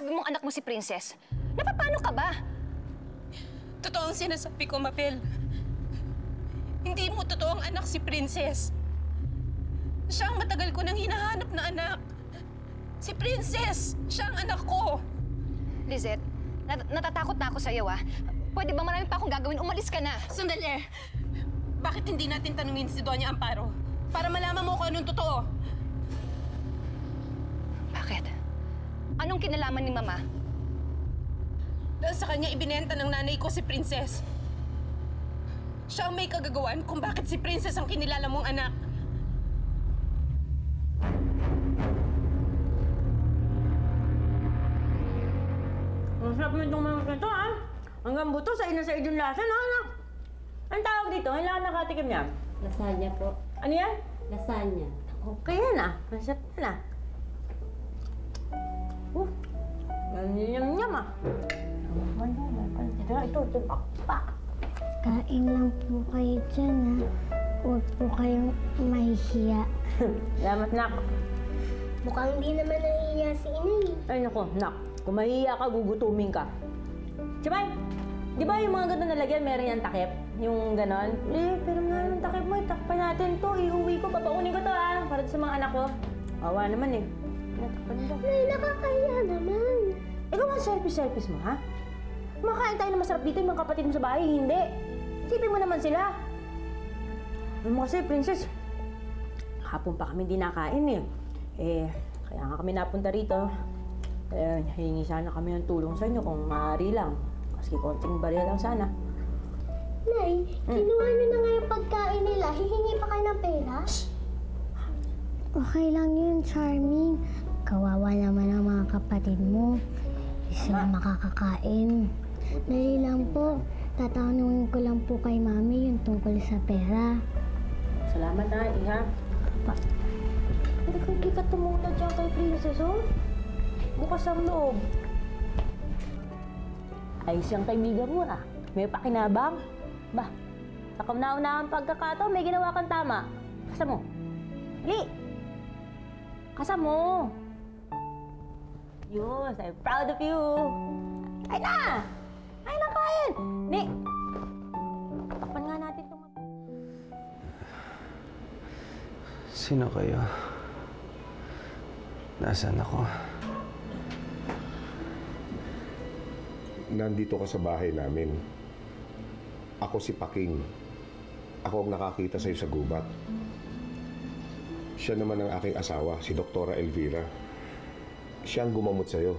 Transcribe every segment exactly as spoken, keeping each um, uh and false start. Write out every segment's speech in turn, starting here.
sinasabi mong anak mo si Princess? Napapano ka ba? Totoo ang sinasabi ko, Mabel. Hindi mo totoo ang anak si Princess. Siya ang matagal ko nang hinahanap na anak. Si Princess! Siya ang anak ko! Lizette, nat natatakot na ako sa'yo, ah. Pwede ba marami pa akong gagawin? Umalis ka na! Sandali! Bakit hindi natin tanungin si Doña Amparo? Para malaman mo kung anong totoo. Bakit? Anong kinalaman ni Mama? Dahil sa kanya ibinenta ng nanay ko si Princess. Siya ang may kagagawan kung bakit si Princess ang kinilala mong anak. Ang sarap mo itong mga ito, ha? Hanggang buto, sa ina sa idong lasa, no, anak? Ang tawag dito? Kailangan nakatikim niya? Lasagna po. Ano yan? Lasagna. Okay yan, ah. Masarap yan, ah. Uh, yam-yam-yam, ah. Ito, ito, ito, pa. Kain lang po kayo dyan, ha? Huwag po kayong mahihiya. Salamat, nak. Mukhang hindi naman nahihiya si Inay. Ay, naku, nak. Kung mahihiya ka, gugutumin ka. Chimay, di ba yung mga ganun nalagyan, meron yung takip? Yung ganon? Eh, pero nga yung takip mo, takpan natin to. Iuwi ko, babaunin ko to, ha? Para sa mga anak ko. Awa naman, eh. Natakpan ko. Nay, nakakahiya naman. Ikaw ang selfish-selfish mo, ha? Makain tayo na masarap dito, yung mga kapatid mo sa bahay, hindi. Isipin mo naman sila. Alam mo kasi, Princess, hapon pa kami di nakain, eh. Eh, kaya nga kami napunta rito. Eh, hihingi sana kami ng tulong sa inyo kung maaari lang. Maski konting barya lang sana. Nay, hmm. kinuha niyo na nga yung pagkain nila. Hihingi pa kayo ng pera? Okay lang yun, Charming. Kawawa naman ang mga kapatid mo. Hindi sila makakakain. Dali lang po. Tatanungin ko lang po kay Mami yung tungkol sa pera. Salamat na, Iha. Pa, hindi ko hindi ka tumulad dyan kay Princess, oh. Bukas ang loob. Ay, siyang kaibigan mo, ah. May pakinabang. Ba, sa kauna-unahang pagkakataon, may ginawa kang tama. Kasa mo. Hali! Kasa mo! Yun, I'm proud of you. Ay na! Ay na, kain! Ni! Takpan nga natin itong... Sino kayo? Nasaan ako? Nandito ka sa bahay namin. Ako si Paking. Ako ang nakakita sa'yo sa gubat. Siya naman ang aking asawa, si Doktora Elvira. Siya ang gumamot sa'yo.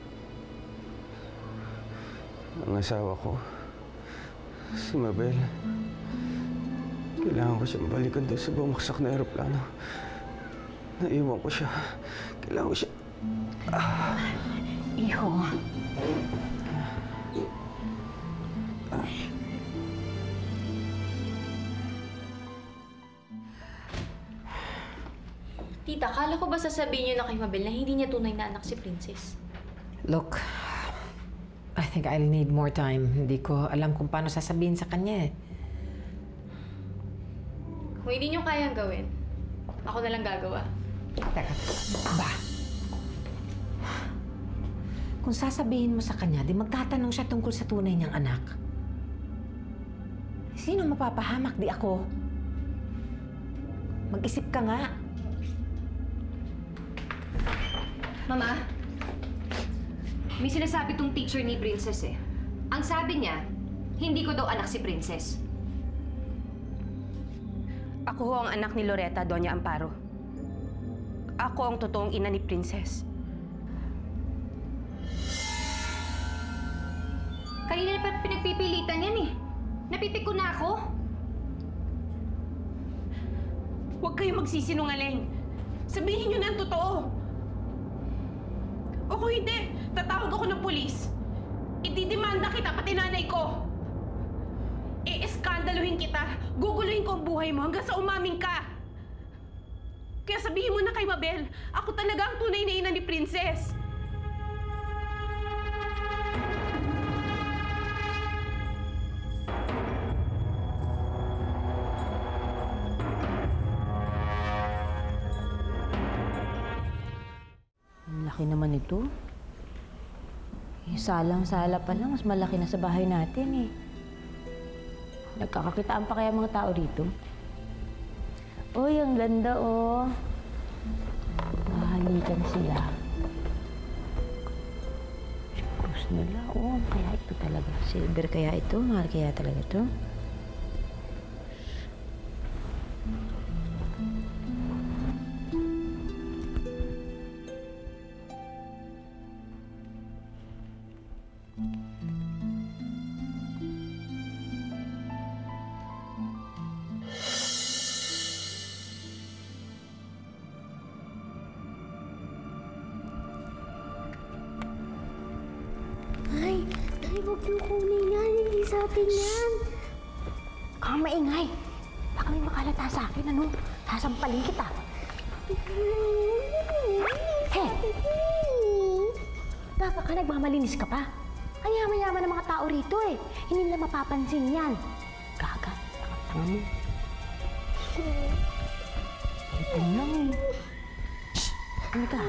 Ang asawa ko, si Mabel. Kailangan ko siyang balikan doon sa bumagsak na aeroplano. Naiwan ko siya. Kailangan ko siya... Ah. Iho. Tita, akala ko ba sasabihin niyo na kay Mabel na hindi niya tunay na anak si Princess? Look, I think I'll need more time. Hindi ko alam kung paano sasabihin sa kanya eh. Kung hindi niyo kayang gawin, ako na lang gagawa. Teka, ba? Kung sasabihin mo sa kanya, di magtatanong siya tungkol sa tunay niyang anak. Sino mapapahamak? Di ako. Mag-isip ka nga. Mama, may sinasabi tong teacher ni Princess eh. Ang sabi niya, hindi ko daw anak si Princess. Ako ho ang anak ni Loretta, Doña Amparo. Ako ang totoong ina ni Princess. Kanina na pa pinagpipilitan yan eh. Napipik ko na ako. Huwag kayong magsisinungaling. Sabihin niyo na ang totoo. O kung hindi, tatawag ako ng pulis. Itidemanda kita, pati nanay ko. I-eskandaluhin kita, guguluhin ko ang buhay mo hanggang sa umamin ka. Kaya sabihin mo na kay Mabel, ako talaga ang tunay na ina ni Princess. Ang laki naman ito. Eh, salang-sala pa lang, mas malaki na sa bahay natin eh. Nagkakakitaan pa kaya mga tao rito? Uy, ang ganda oh. Mahalikan sila. Tapos nila, oh, kaya ito talaga. Silver kaya ito? Mahal kaya talaga ito? Ay, ay, huwag niyo kunin yan. Hindi sa atin yan. Kang maingay. Baka may makalata sa akin, ano? Sasampalin kita. Hey! Baka ka nagmamalinis ka pa? Ang yaman-yaman ng mga tao rito eh. Hindi nila mapapansin yan. Gaga, tanga mo. Ito lang eh. Ano ka?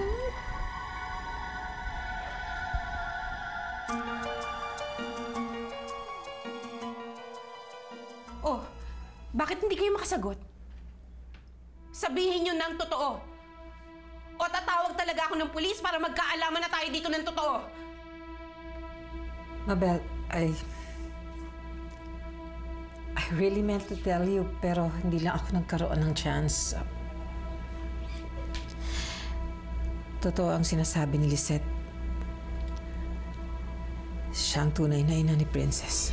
Oh, bakit hindi kayo makasagot? Sabihin niyo ng totoo. O tatawag talaga ako ng pulis para magkaalaman na tayo dito ng totoo. Mabel, I... I really meant to tell you, pero hindi lang ako nagkaroon ng chance. Totoo ang sinasabi ni Lizette. Siya ang tunay na ina ni Princess.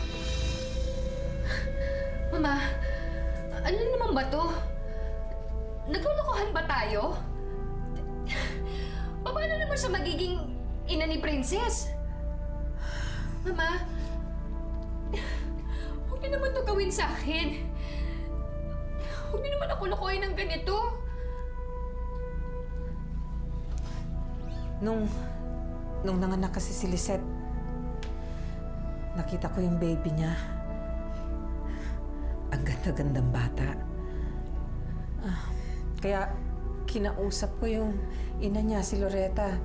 Mama, ano naman ba to? Naglulukohan ba tayo? Paano naman siya magiging ina ni Princess? Mama, huwag niyo naman to gawin sa akin. Huwag niyo naman ako lukuhin ng ganito. Nung, nung nanganak kasi si Lizette, nakita ko yung baby niya. Ang ganda-gandang bata. Ah, kaya kinausap ko yung ina niya, si Loretta.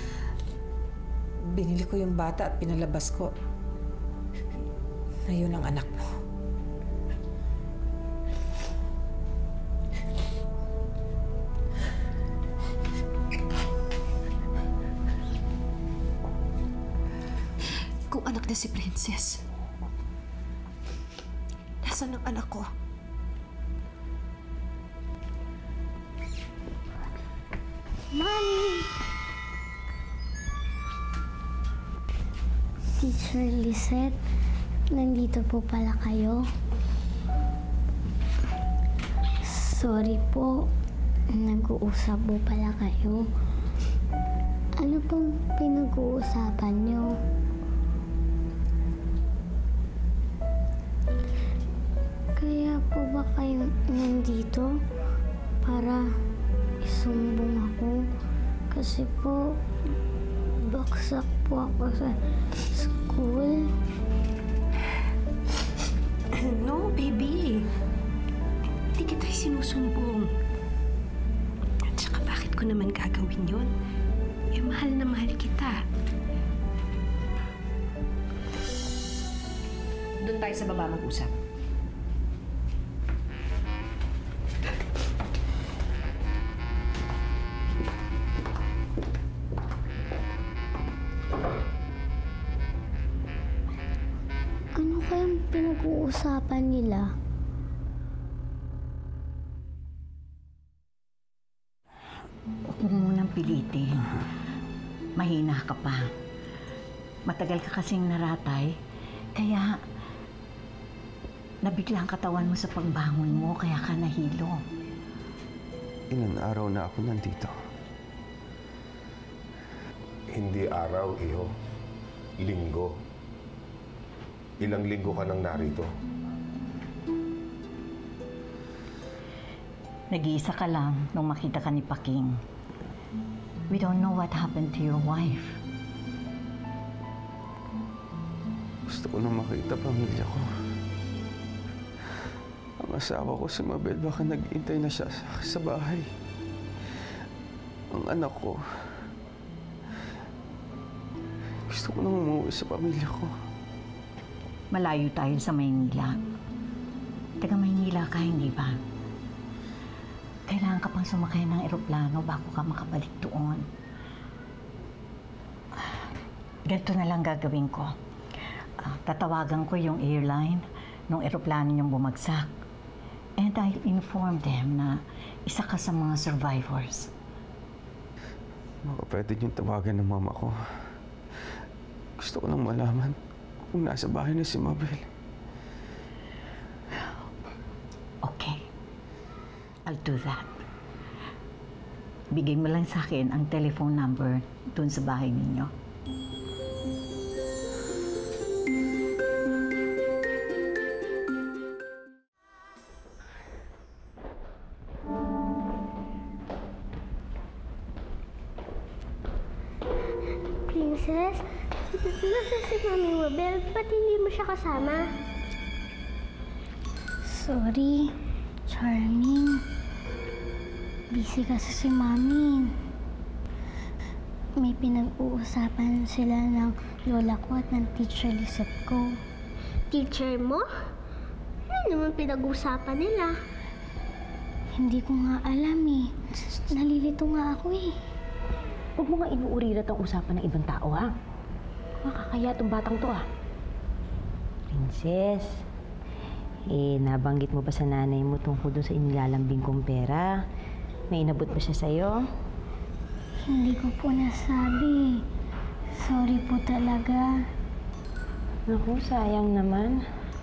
Binili ko yung bata at pinalabas ko. Na yun ang anak mo. Kung anak na si Princess, nasaan ang anak ko? Mommy! Teacher Lizette, nandito po pala kayo. Sorry po, nag-uusap po pala kayo. Ano pong pinag-uusapan niyo? Kaya po ba kayo nandito para isumbong ako? Kasi po, baksak po ako sa school. No, baby. Hindi kita sinusumbong. At saka bakit ko naman gagawin yun? Eh, mahal na mahal kita. Doon tayo sa baba mag-usap. Ano kayang pinag-uusapan nila? Huwag mo munang pilitin. Mahina ka pa. Matagal ka kasing naratay, kaya nabigla ang katawan mo sa pagbangon mo, kaya ka nahilo. Ilan araw na ako nandito. Hindi araw, iho. Linggo. Ilang linggo ka nang narito? Nag-iisa ka lang nung makita ka ni Paking. We don't know what happened to your wife. Gusto ko na makita pamilya ko. Ang asawa ko si Mabel, baka nag-intay na siya sa, sa bahay. Ang anak ko, Gusto ko nang umuwi sa pamilya ko. Malayo tayo sa Maynila. Taga Maynila ka, hindi ba? Kailangan ka pang sumakay ng eroplano bago ka makabalik doon. Ganito na lang gagawin ko. Uh, tatawagan ko yung airline nung eroplano niyong bumagsak. And I'll inform them na isa ka sa mga survivors. Baka pwede niyong tawagan ng mama ko. Gusto ko lang malaman kung nasa bahay na si Mabel. Okay. I'll do that. Bigay mo lang sa akin ang telephone number dun sa bahay ninyo. Princess, nasa si Mami Mabel? Ba't hindi mo siya kasama? Sorry, Charming. Busy kasi si Mami. May pinag-uusapan sila ng lola ko at ng teacher Lizette ko. Teacher mo? Ano naman pinag-uusapan nila? Hindi ko nga alam eh. Nalilito nga ako eh. Huwag mo nga inuurilat ang usapan ng ibang tao, ha? Makakaya itong batang to, ah. Princess, eh, nabanggit mo ba sa nanay mo tungkol doon sa inilalambing kong pera? May inabot ba siya sa'yo? Hindi ko po nasabi. Sorry po talaga. Naku, sayang naman.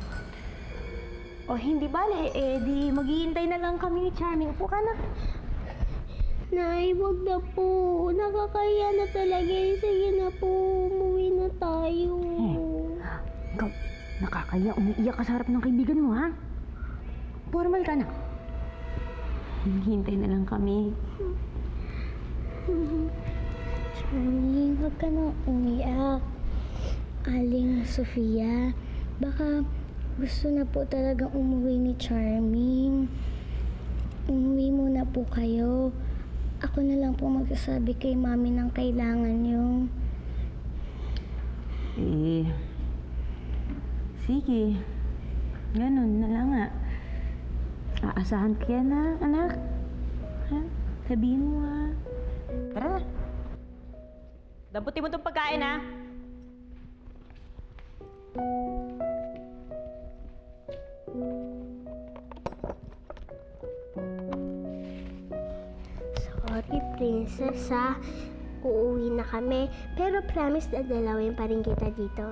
O, hindi bale. Eh, di maghihintay na lang kami ni Charming. Upo ka na. Nay, wag na po. Nakakaya na talaga. Sige na po. Umuwi na tayo. Eh, ikaw, nakakaya. Umiiyak ka sa harap ng kaibigan mo, ha? Formal ka na. Hintay na lang kami. Charming, wag ka na umiyak. Aling Sofia, baka gusto na po talaga umuwi ni Charming. Umuwi muna po kayo. Ako na lang po magsasabi kay Mami ng kailangan niyo. Eh, sige. Ganun na lang nga. Aasahan ka na, anak. Ha? Sabihin mo, ha? Tara na. Damputin mo itong pagkain, ha? Sorry, Princess, ha? Uuwi na kami. Pero promise na dalawin pa rin kita dito.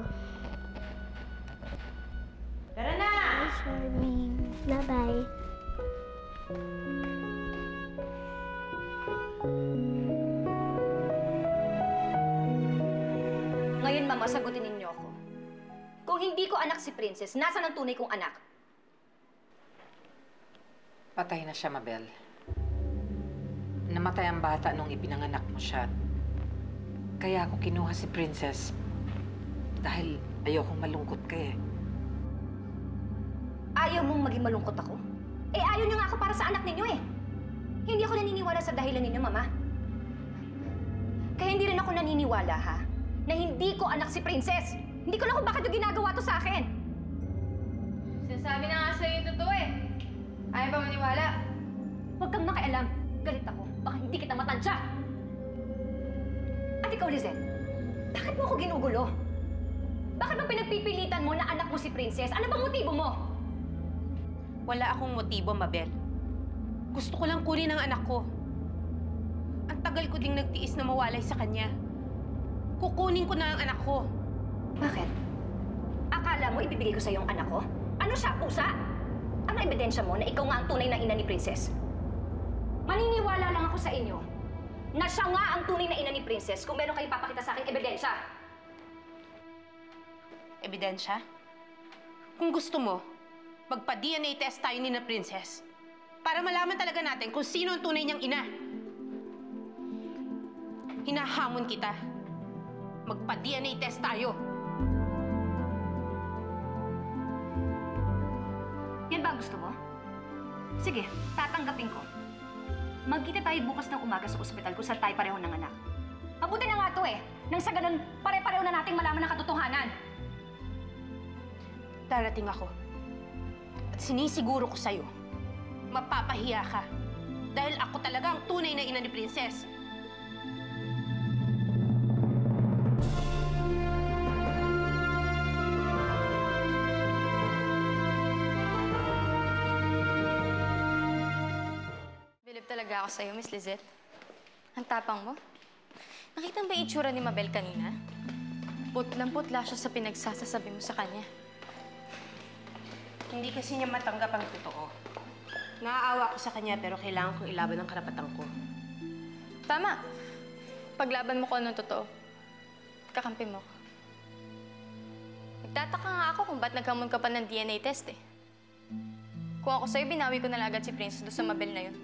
Tara na! Bye, Charming. Bye-bye. Ngayon, Mama, sagutin ninyo ako. Kung hindi ko anak si Princess, nasaan ang tunay kong anak? Patay na siya, Mabel. Namatay ang bata nung ipinanganak mo siya. Kaya ako kinuha si Princess dahil ayokong malungkot ka eh. Ayaw mong maging malungkot ako? Eh, ayaw niyo nga ako para sa anak ninyo eh. Hindi ako naniniwala sa dahilan ninyo, Mama. Kaya hindi rin ako naniniwala, ha? Na hindi ko anak si Princess. Hindi ko lang kung bakit yung ginagawa to sa akin. Sinasabi na nga sa'yo yung totoo eh. Ayaw pa maniwala. Huwag kang makialam. Galit ako. Baka hindi kita matansya. At ikaw, Lizette, bakit mo ako ginugulo? Bakit mo pinagpipilitan mo na anak mo si Princess? Ano bang motibo mo? Wala akong motibo, Mabel. Gusto ko lang kunin ang anak ko. Ang tagal ko ding nagtiis na mawalay sa kanya. Kukunin ko na ang anak ko. Bakit? Akala mo ibibigay ko sa yung anak ko? Ano siya, pusa? Ano ebidensya mo na ikaw nga ang tunay na ina ni Princess? Maniniwala lang ako sa inyo na siya nga ang tunay na ina ni Princess kung meron kayong papakita sa akin ebidensya. Ebidensya? Kung gusto mo, magpa-D N A test tayo ni na Princess para malaman talaga natin kung sino ang tunay niyang ina. Hinahamon kita. Magpa-D N A test tayo. Yan ba ang gusto mo? Sige, tatanggapin ko. Magkita tayo bukas ng umaga sa ospital kung saan tayo pareho ng anak. Mabuti na nga to eh. Nang sa ganun, pare-pareho na nating malaman ang katotohanan. Darating ako. At sinisiguro ko sa'yo, mapapahiya ka. Dahil ako talaga ang tunay na ina ni Princess. Bilib talaga ako sa'yo, Miss Lizette. Ang tapang mo. Nakita ba yung itsura ni Mabel kanina? Putlang-putla siya sa pinagsasasabi mo sa kanya. Hindi kasi niya matanggap ang totoo. Naaawa ko sa kanya pero kailangan kong ilaban ang karapatan ko. Tama. Paglaban mo ko ng totoo, kakampi mo ko. Nagtataka nga ako kung ba't naghamon ka pa ng D N A test eh. Kung ako sa'yo, binawi ko na lang agad si Prince doon sa Mabel na yun.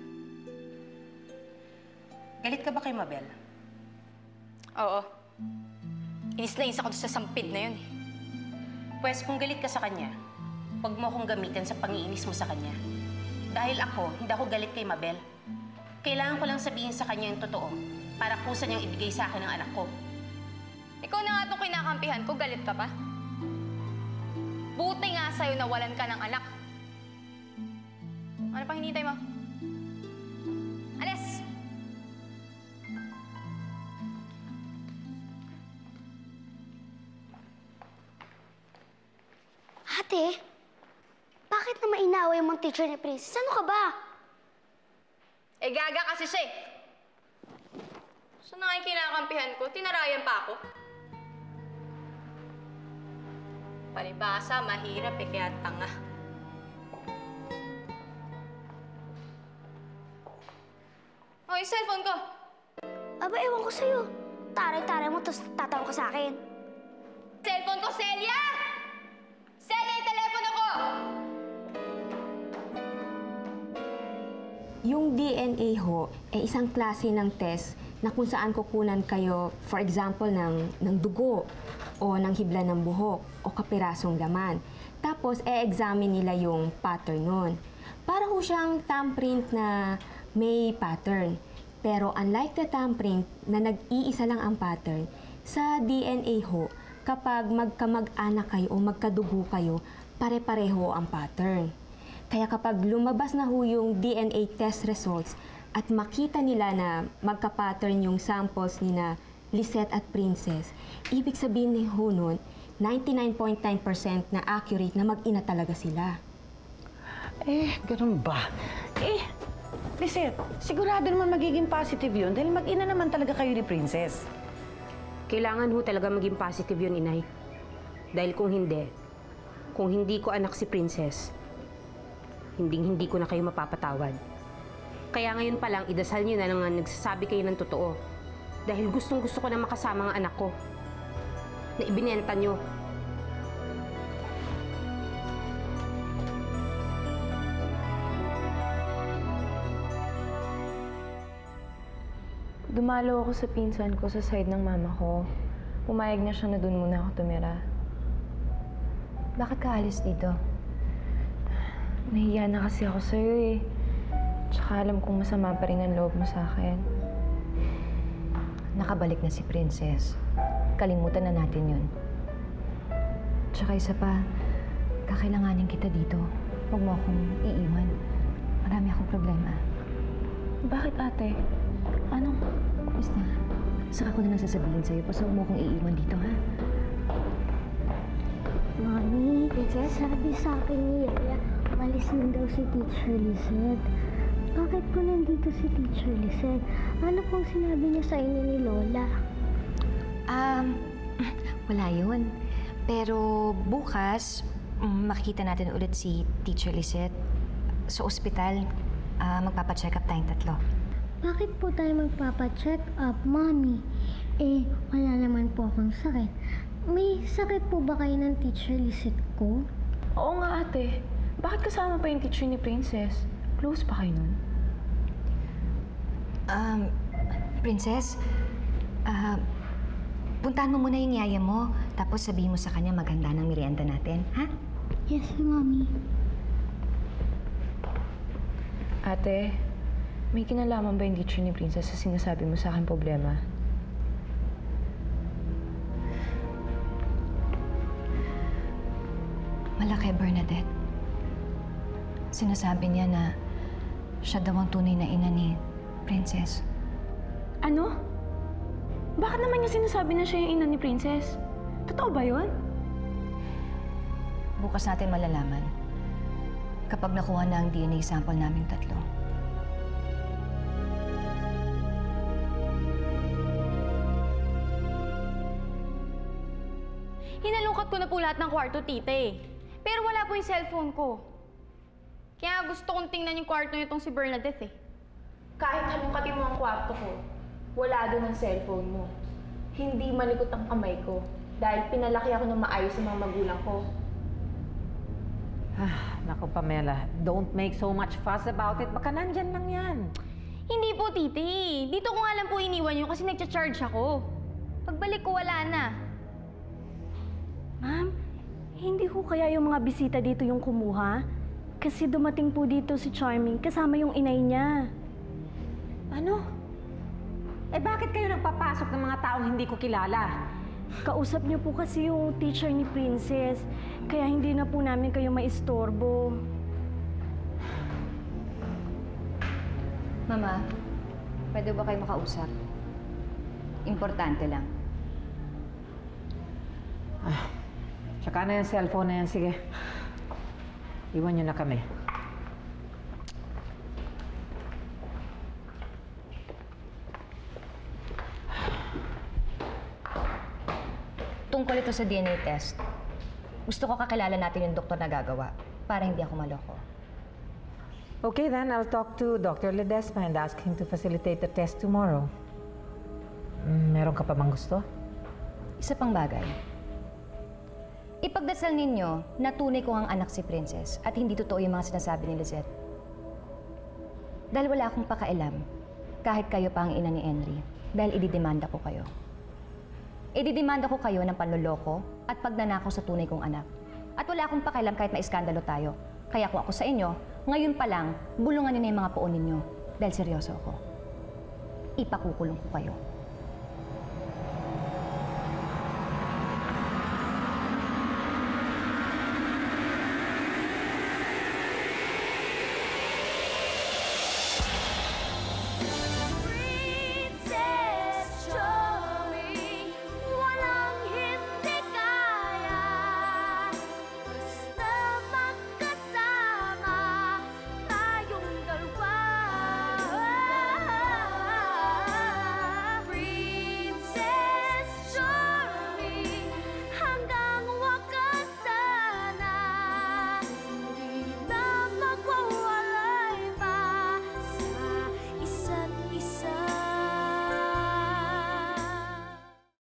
Galit ka ba kay Mabel? Oo. Inis na inis ako sa sampid na yun eh. Pwes kung galit ka sa kanya, huwag mo akong gamitin sa pangiinis mo sa kanya. Dahil ako, hindi ako galit kay Mabel. Kailangan ko lang sabihin sa kanya yung totoo para kusa niyang ibigay sa akin ang anak ko. Ikaw na nga itong kinakampihan ko, galit ka pa? Buti nga sa'yo nawalan ka ng anak. Ano pang hinihintay mo? Alis! Ate, bakit naman inaaway mong teacher ni Princess? Ano ka ba? Eh, gaga kasi siya eh. Saan na nga yung kinakampihan ko? Tinarayan pa ako. Palibasa, mahirap eh, kaya tanga. Oh, yung cellphone ko. Aba, ewan ko sa'yo. Taray-taray mo, tapos tatawa ka sa akin. Cellphone ko, Celia! Celia, yung telepono ko! Yung D N A ho, ay isang klase ng test na kung saan kukunan kayo, for example, ng, ng dugo o ng hibla ng buhok o kapirasong laman. Tapos, e-examine nila yung pattern nun. Para ho siyang thumbprint na may pattern. Pero unlike the thumbprint na nag-iisa lang ang pattern, sa D N A ho, kapag magkamag-anak kayo o magkadugo kayo, pare-pareho ang pattern. Kaya kapag lumabas na ho yung D N A test results at makita nila na magka-pattern yung samples ni na Lizette at Princess, ibig sabihin ni ho nun, ninety-nine point nine percent na accurate na mag-ina talaga sila. Eh, ganun ba? Eh, Lizette, sigurado naman magiging positive yun dahil mag-ina naman talaga kayo ni Princess. Kailangan ho talaga maging positive yun, Inay. Dahil kung hindi, kung hindi ko anak si Princess, hinding-hindi ko na kayo mapapatawad. Kaya ngayon pa lang, idasal niyo na nang nagsasabi kayo ng totoo. Dahil gustong-gusto ko na makasama ang anak ko. Na ibinenta niyo. Dumalo ako sa pinsan ko sa side ng mama ko. Pumayag na siya na doon muna ako tumira. Bakit ka alis dito? Nahiya na kasi ako sa'yo eh. Tsaka alam kong masama pa rin ang loob mo sa akin. Nakabalik na si Princess. Kalimutan na natin yun. Tsaka isa pa, kakailanganin kita dito. Huwag mo akong iiwan. Marami akong problema. Bakit ate? Ano? Basta, saka ko na lang sasabihin sa'yo. Basta huwag mo akong iiwan dito, ha? Mami, sabi sa akin ni Yaya, malis na daw si Teacher Lizette. Bakit po nandito si Teacher Lizette? Ano pong sinabi niya sa inyo ni Lola? Um, wala yun. Pero bukas, makikita natin ulit si Teacher Lizette sa ospital. Uh, magpapacheck up tayong tatlo. Bakit po tayo magpapacheck up, Mami? Eh, wala naman po akong sakit. May sakit po ba kayo ng Teacher Lizette ko? Oo nga ate. Bakit kasama pa yung teacher ni Princess? Close pa kayo nun? Um, Princess, uh, puntahan mo muna yung yaya mo, tapos sabihin mo sa kanya maghanda ng merienda natin, ha? Yes, Mami. Ate, may kinalaman ba yung teacher ni Princess sa sinasabi mo sa akin problema? Malaki, Bernadette. Sinasabi niya na siya daw ang tunay na ina ni Princess. Ano? Bakit naman niya sinasabi na siya yung ina ni Princess? Totoo ba yun? Bukas natin malalaman kapag nakuha na ang D N A sample naming tatlo. Hinalungkat ko na po lahat ng kwarto, tita eh. Pero wala po yung cellphone ko. Kaya gusto kong tingnan yung kwarto nitong si Bernadette eh. Kahit halungkatin mo ang kwarto ko, wala doon ang cellphone mo. Hindi malikot ang kamay ko dahil pinalaki ako ng maayos sa mga magulang ko. Ah, naku, Pamela. Don't make so much fuss about it. Baka nandyan lang yan. Hindi po, titi. Dito ko nga lang po iniwan yun kasi nagcha-charge ako. Pagbalik ko, wala na. Ma'am, hindi ko kaya yung mga bisita dito yung kumuha? Kasi dumating po dito si Charming kasama yung inay niya. Ano? Eh bakit kayo nagpapasok ng mga taong hindi ko kilala? Kausap niyo po kasi yung teacher ni Princess, kaya hindi na po namin kayo maistorbo. Mama, pwede ba kayo makausap? Importante lang. Ah, tsaka na yung cellphone na yan. Sige. Iwan niyo na kami. Tungkol ito sa D N A test, gusto ko kakilala natin yung doktor na gagawa para hindi ako maloko. Okay, then I'll talk to Doctor Ledesma and ask him to facilitate the test tomorrow. Mm, meron ka pa bang gusto? Isa pang bagay. Ipagdasal ninyo na tunay ko ang anak si Princess at hindi totoo yung mga sinasabi ni Lizette. Dahil wala akong pakailam kahit kayo pa ang ina ni Henry dahil ididemanda ko kayo. Ididemanda ko kayo ng panloloko at pagnanakaw sa tunay kong anak. At wala akong pakailam kahit na iskandalo tayo. Kaya kung ako sa inyo, ngayon pa lang, bulungan niyo na yung mga poon ninyo dahil seryoso ako. Ipakukulong ko kayo.